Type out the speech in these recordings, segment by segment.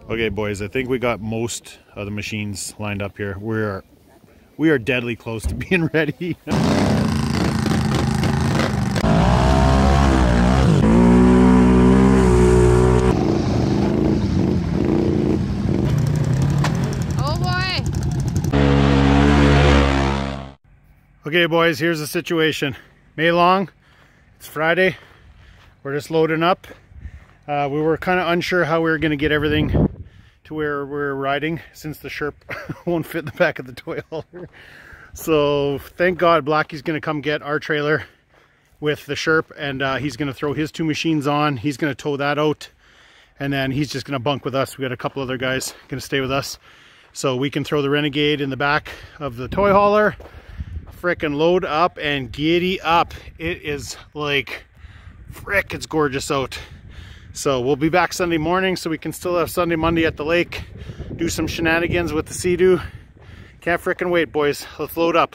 Okay, boys, I think we got most of the machines lined up here. We are deadly close to being ready. Oh boy! Okay, boys, here's the situation. May long, it's Friday. We're just loading up. We were kind of unsure how we were going to get everything to where we're riding since the Sherp won't fit in the back of the toy hauler. So thank God Blackie's going to come get our trailer with the Sherp, and he's going to throw his two machines on. He's going to tow that out, and then he's just going to bunk with us. We got a couple other guys going to stay with us, so we can throw the Renegade in the back of the toy hauler, frickin' load up and giddy up. It is like frick, it's gorgeous out. So we'll be back Sunday morning, so we can still have Sunday, Monday at the lake, do some shenanigans with the Sea-Doo. Can't frickin' wait, boys. Let's load up.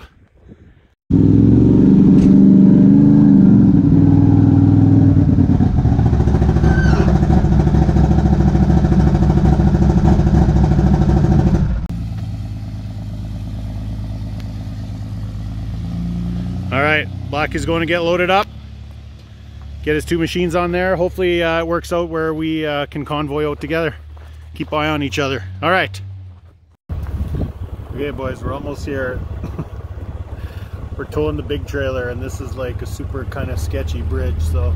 All right, Blackie's going to get loaded up. Get his two machines on there. Hopefully it works out where we can convoy out together. Keep eye on each other. All right. Okay, boys, we're almost here. We're towing the big trailer, and this is like a super kind of sketchy bridge, so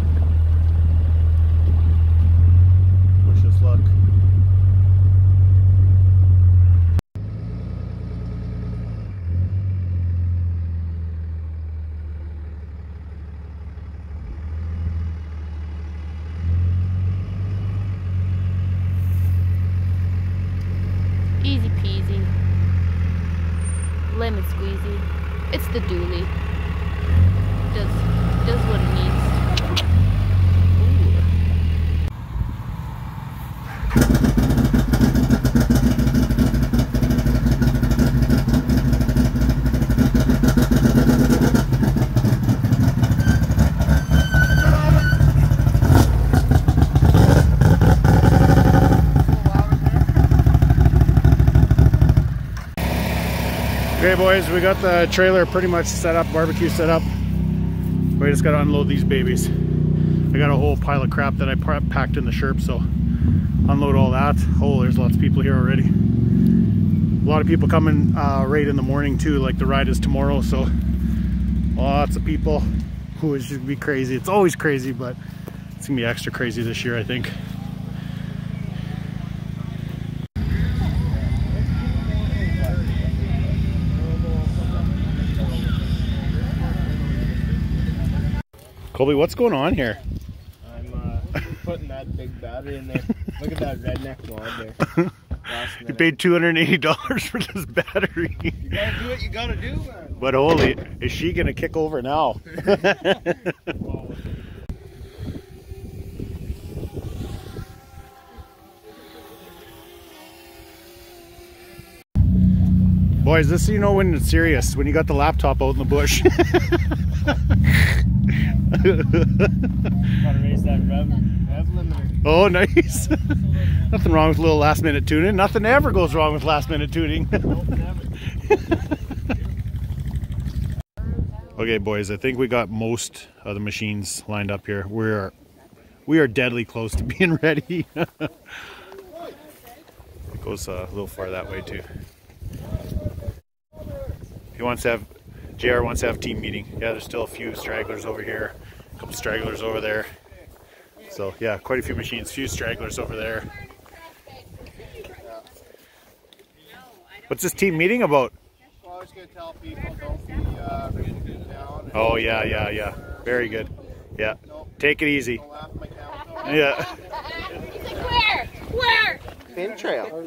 wish us luck. Easy peasy. Lemon squeezy. It's the dually. Does what it needs. Okay, boys, we got the trailer pretty much set up, barbecue set up. We just got to unload these babies. I got a whole pile of crap that I packed in the Sherp, so unload all that. Oh, there's lots of people here already. A lot of people coming right in the morning too, like the ride is tomorrow, so lots of people. Ooh, it should be crazy. It's always crazy, but it's gonna be extra crazy this year, I think. Colby, what's going on here? I'm putting that big battery in there. Look at that redneck mod there. You paid $280 for this battery. You gotta do what you gotta do, man. But holy, is she gonna kick over now? Boys, this so you know when it's serious, when you got the laptop out in the bush. Gotta raise that rev limiter. Oh, nice. Nothing wrong with a little last minute tuning. Nothing ever goes wrong with last minute tuning. Nope, never. Okay, boys, I think we got most of the machines lined up here. We are deadly close to being ready. It goes a little far that way too. He wants to have, JR wants to have team meeting. Yeah, there's still a few stragglers over here, a couple stragglers over there. So yeah, quite a few machines, few stragglers over there. What's this team meeting about? Well, I was gonna tell people don't be reaching down. Oh yeah. Very good. Yeah. Take it easy. Don't laugh at my camera. Yeah. He's like, where? Pin trail.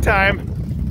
time.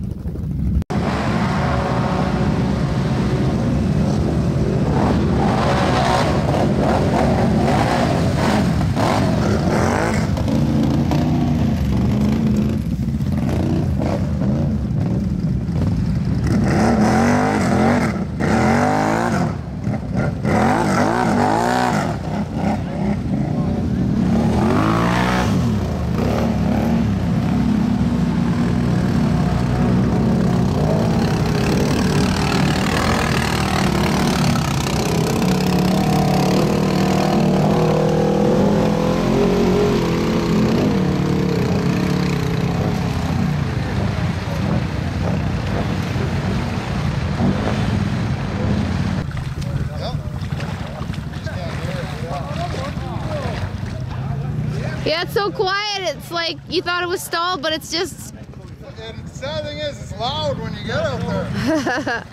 Yeah, it's so quiet. It's like you thought it was stalled, but it's just. And the sad thing is, it's loud when you get out there.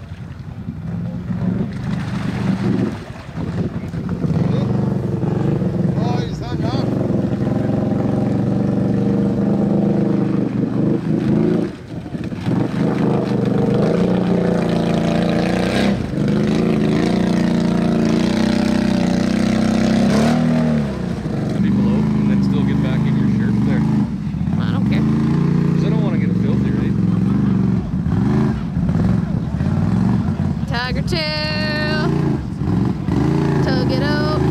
Oh, he's hung up. Tiger tail, tug it up.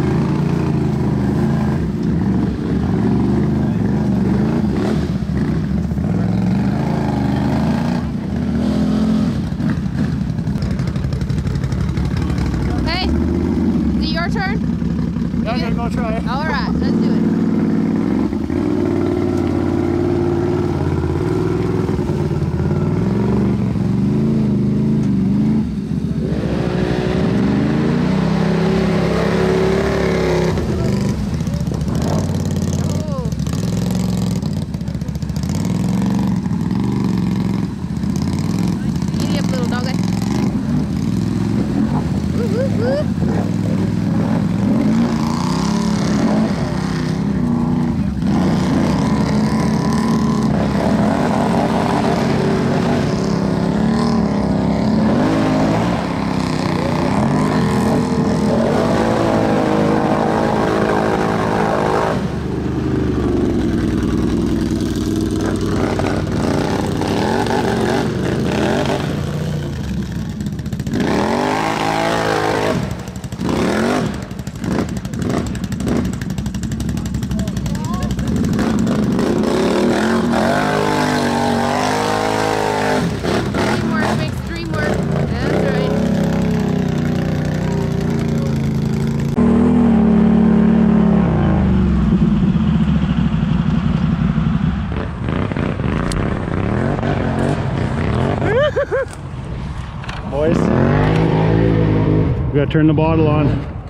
Hey, is it your turn? Yeah, I'm gonna go try it. All right, let's do it. Boys, we gotta turn the bottle on.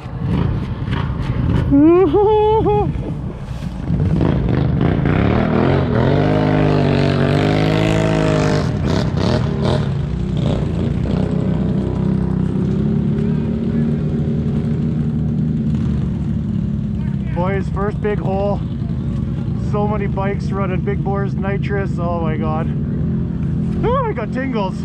Boys, first big hole. So many bikes running big bores nitrous. Oh my god. Oh, I got tingles.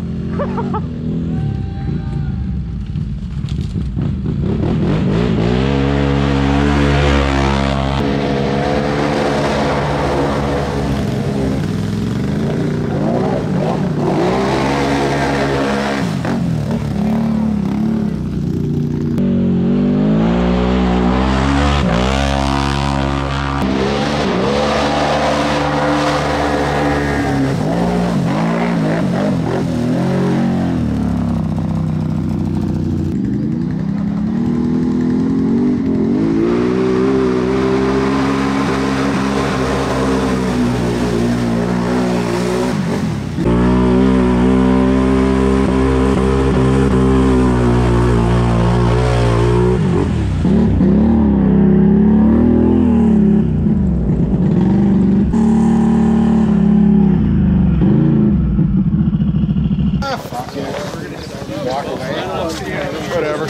Whatever.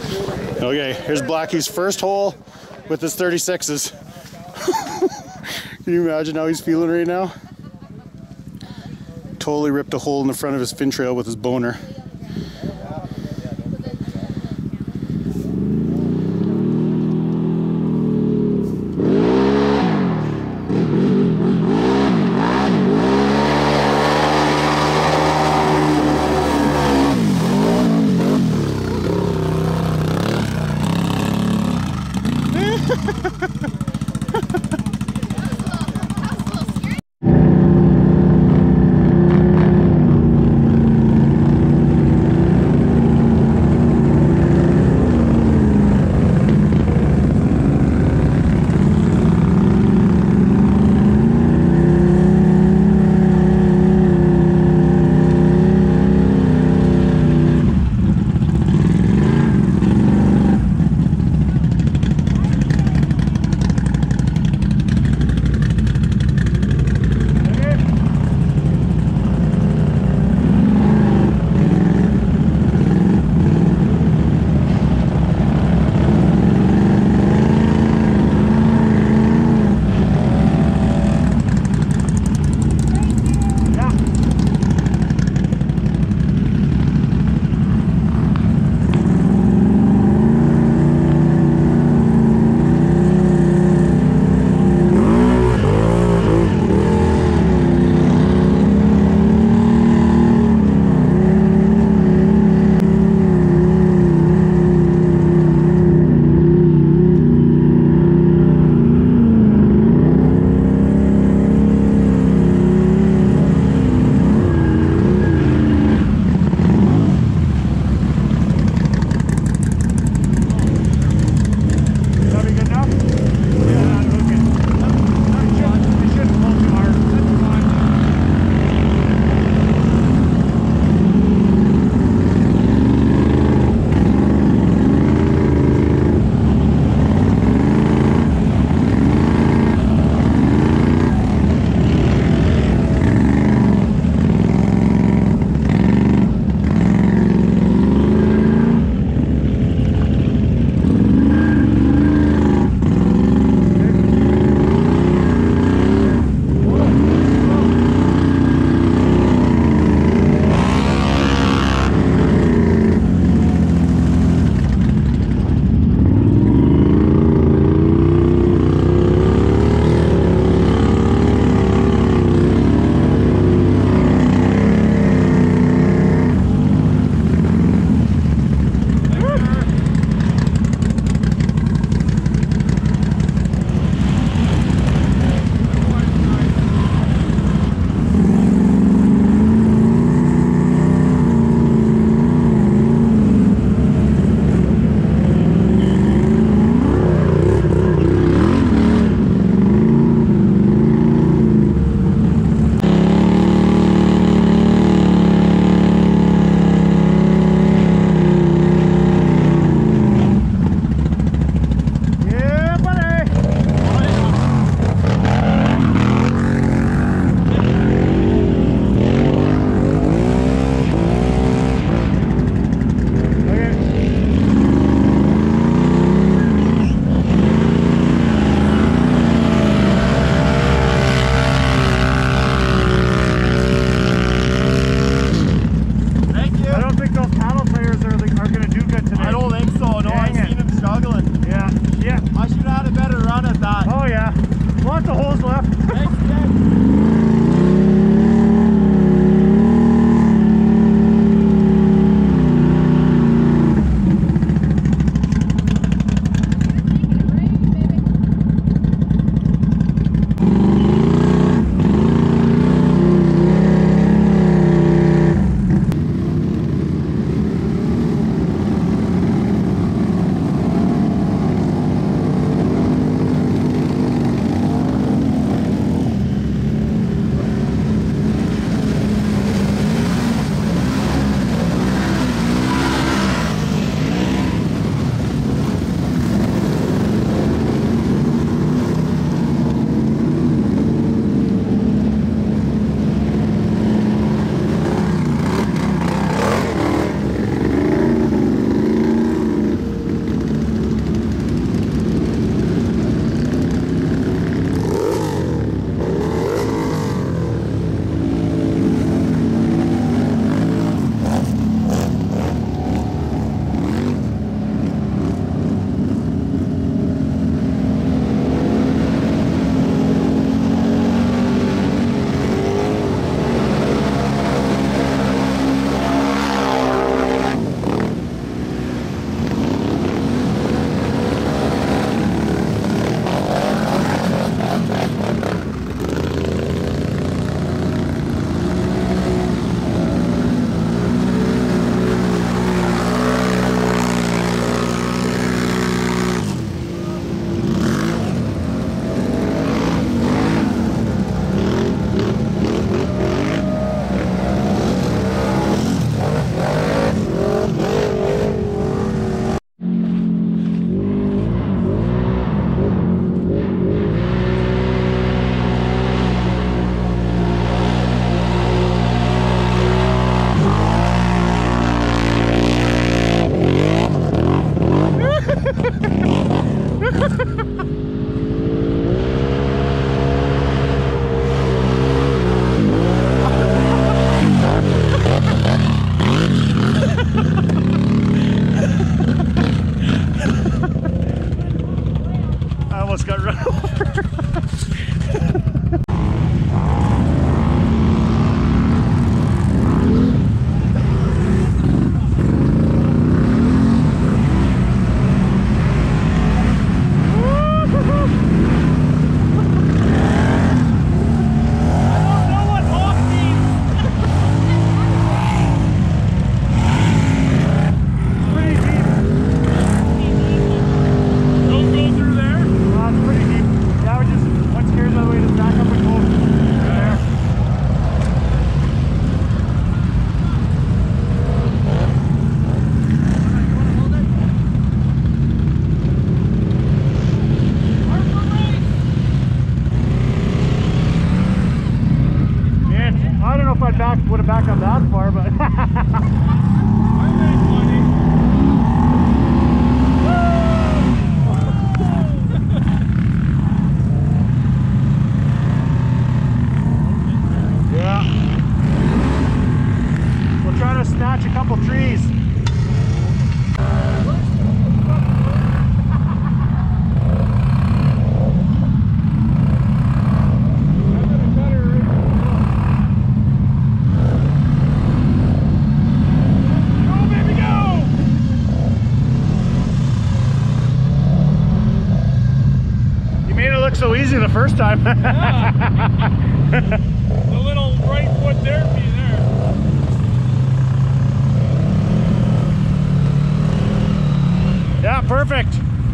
Okay, here's Blackie's first hole with his 36s. Can you imagine how he's feeling right now? Totally ripped a hole in the front of his fin trail with his boner. looked so easy the first time. Yeah. The little right foot there be there. Yeah, perfect.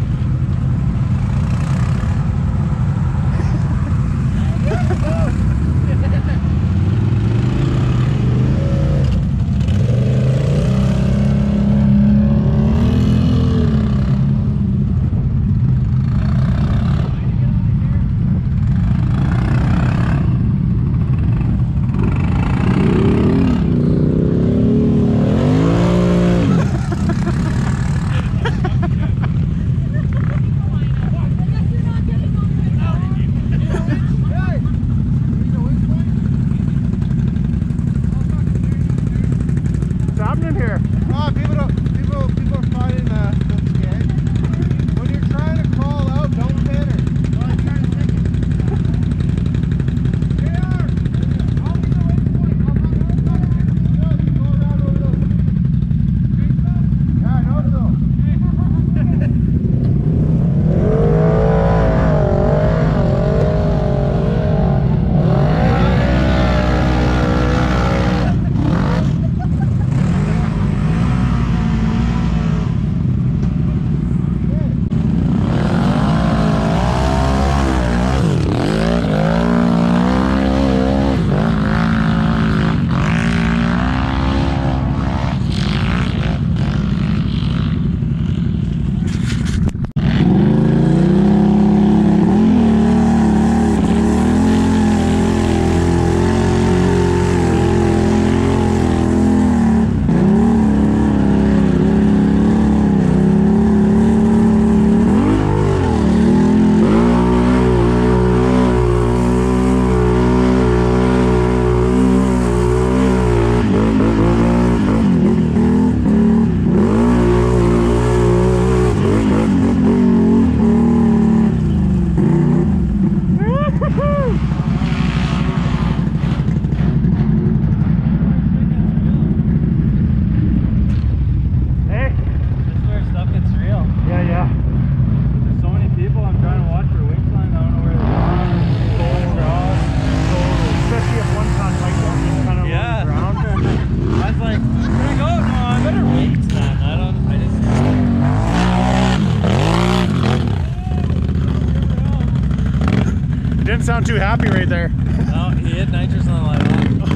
Didn't sound too happy right there. No, he hit nitrous on the light.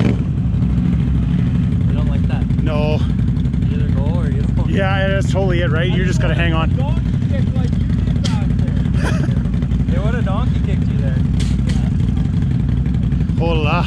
We don't like that. No. You either go or you don't. Yeah, that's totally it, right? You just gotta hang on. Donkey kicked like you did back there. Hey, what a donkey kicked you there. Hola.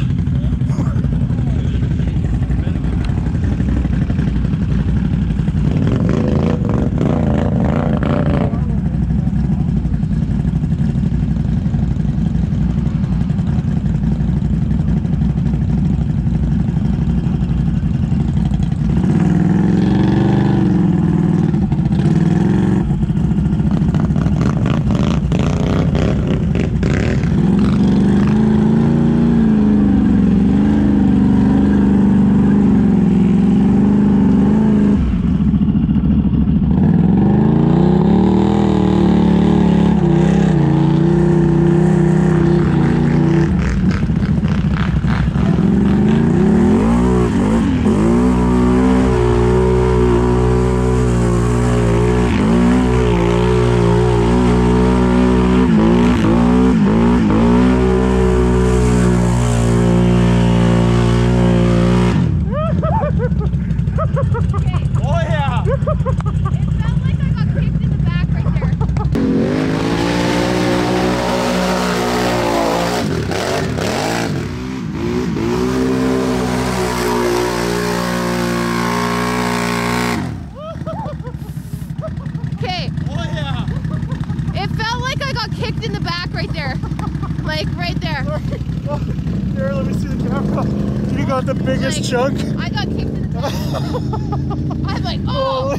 Here, let me see the camera. You got the biggest chunk. I got kicked in the back. I'm like, oh!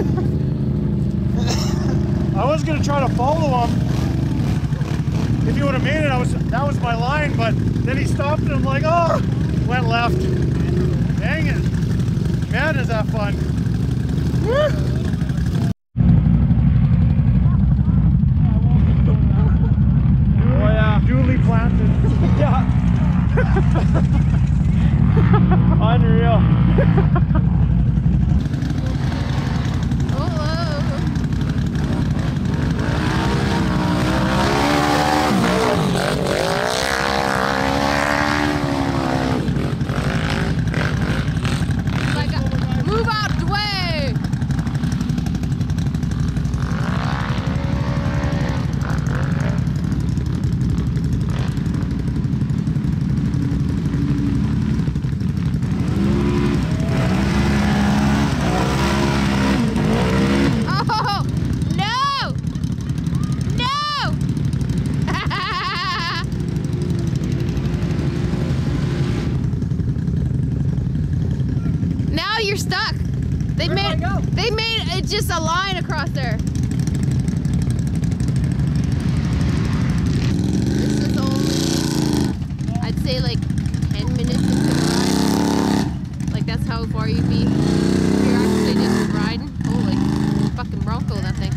I was gonna try to follow him. If he would have made it, that was my line, but then he stopped and I'm like, oh! Went left. Dang it. Man, is that fun. Woo! They made it just a line across there. This is only, I'd say like 10 minutes into the ride. Like that's how far you'd be. You're actually just riding. Holy fucking Bronco, that thing.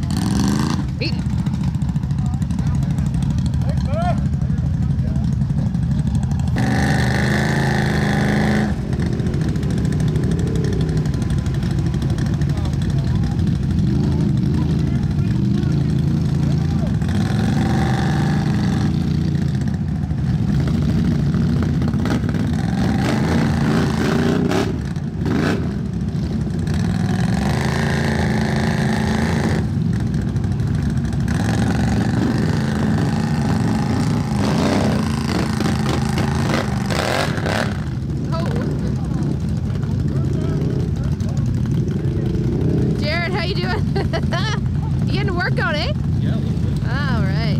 You getting a workout, eh? Yeah, a little bit. All right.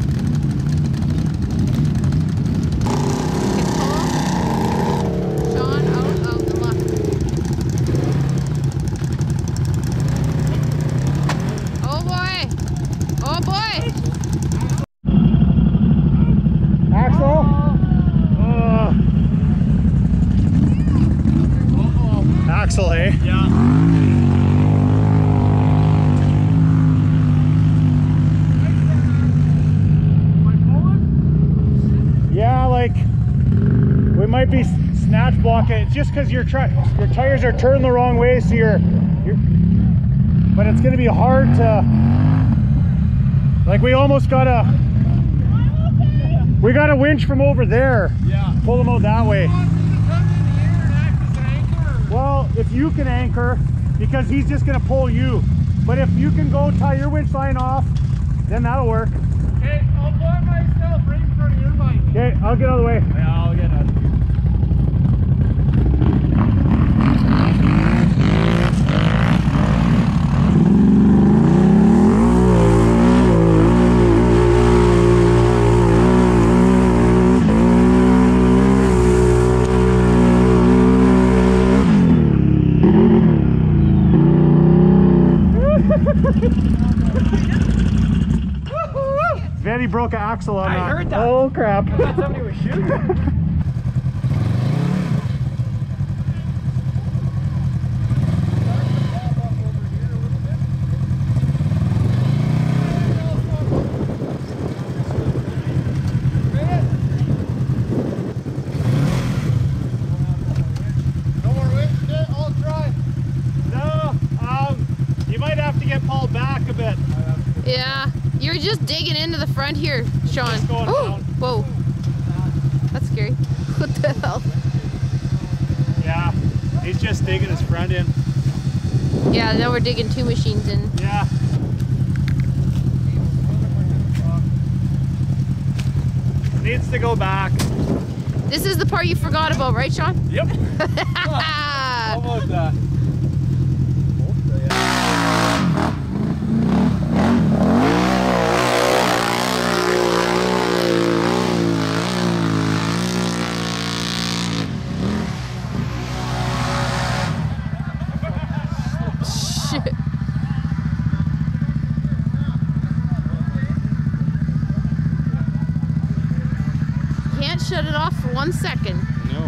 Get Paul, Sean out of the left. Oh boy! Oh boy! Axel? Axel, hey? Yeah. Yeah, like we might be snatch blocking. It's just because your tires are turned the wrong way, so you're but it's gonna be hard to, like, we got a winch from over there. Yeah. Pull them out that way. Well, if you can anchor, because he's just gonna pull you. But if you can go tie your winch line off, then that'll work. Okay, I'll put myself right in front of your bike. Okay, I'll get out of the way. Yeah, I'll get out of here. Vanny broke an axle on that. I heard that. Oh crap. I thought somebody was shooting. No more weight today? I'll try. No, you might have to get Paul back a bit. Yeah, you're just digging into the front here, Sean. Just going down. Whoa. That's scary. What the hell? Yeah, he's just digging his front in. Yeah, now we're digging two machines in. Yeah. Needs to go back. This is the part you forgot about, right, Sean? Yep. Almost that. Shit. Can't shut it off for 1 second. No.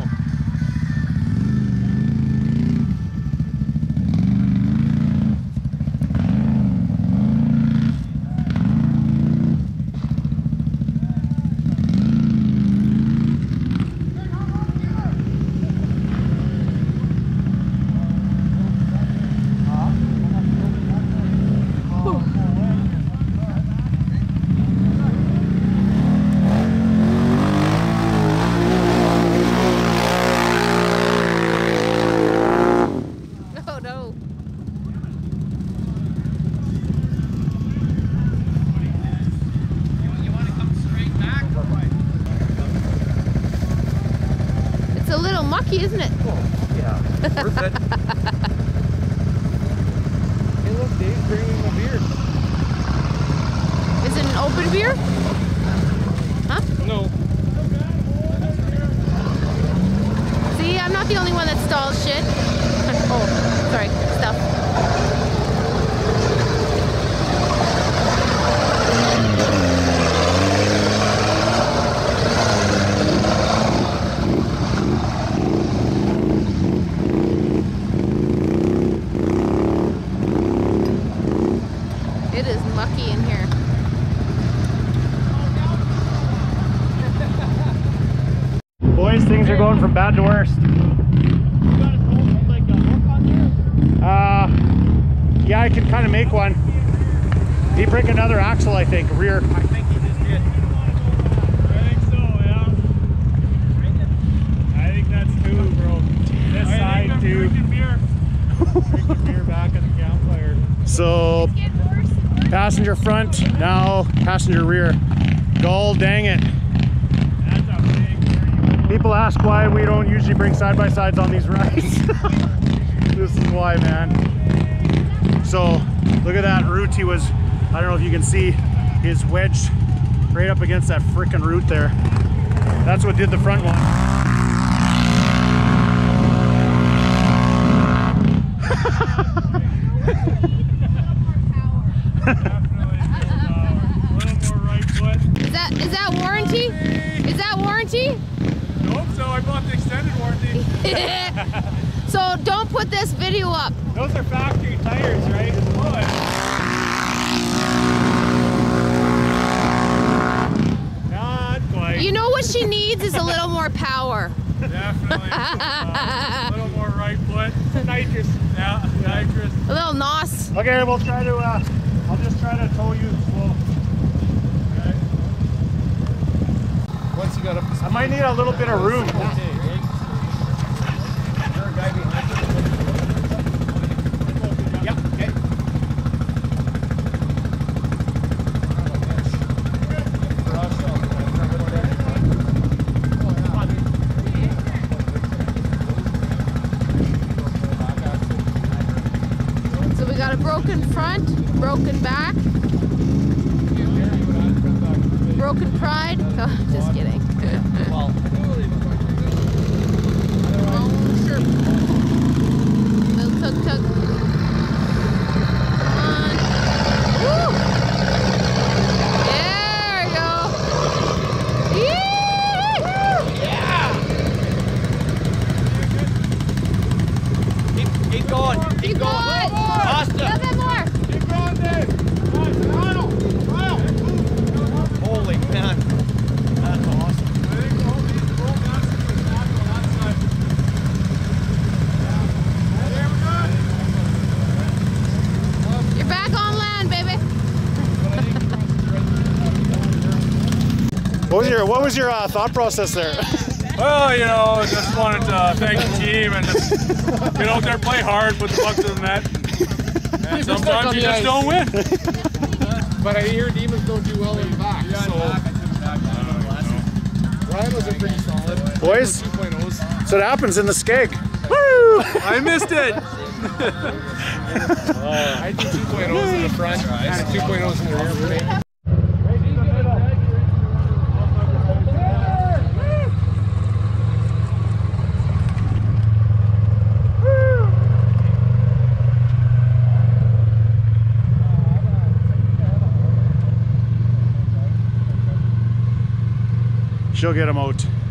Oh no. You want to come straight back or what? It's a little mucky, isn't it? Yeah. Worth it. Hey look, Dave's bringing a beer. Is it an open beer? Huh? No. See, I'm not the only one that stalls shit. Oh, sorry, stuff. It is mucky in here. Boys, things are going from bad to worst. Yeah, I can kind of make one. He break another axle, I think, rear. I think he just did. I think so, yeah. I think that's two, bro. This side, too. Drinking beer back at the campfire. So, passenger front, now passenger rear. God dang it. That's a big. People ask why we don't usually bring side-by-sides on these rides. This is why, man. So, look at that root. He was, I don't know if you can see, his wedge right up against that frickin' root there. That's what did the front one. Is that warranty? Is that warranty? I hope so. I bought the extended warranty. So don't put this video up. Those are factory tires, right? Not quite. You know what she needs is a little more power. Definitely. A little more right foot. Nitrous. Yeah, nitrous. A little nos. Okay, we'll try to, I'll just try to tow you slow. Okay. Once you got up to speed. I might need a little bit of room. So we got a broken front, broken back, broken pride. Oh, just kidding. Little tug tug. Come on. Woo! There we go. Keep going. Keep going. A little bit more. Keep going, Dave. Holy man. That's awesome. I think all these roll nuts to the back on that side. There we go. You're back on land, baby. What was your thought process there? Well, you know, just wanted to thank the team and just get out there, play hard, put the puck to the net. And sometimes you just don't win. But I hear Demons don't do well in the back. Ryan was pretty solid. Boys, 2.0s. so it happens in the skeg. Woo! I missed it. I did 2.0s in the front and 2.0s in the rear for me. She'll get him out.